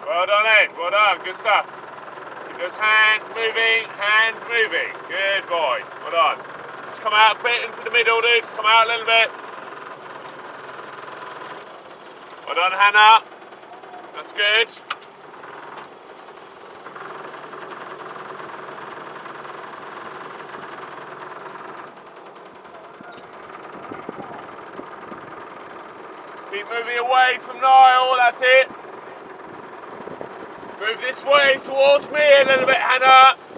Well done, Ed. Well done. Good stuff. Keep those hands moving. Hands moving. Good boy. Well done. Just come out a bit into the middle, dude. Come out a little bit. Well done, Hannah. That's good. Keep moving away from Niall, that's it. Move this way towards me a little bit, Hannah.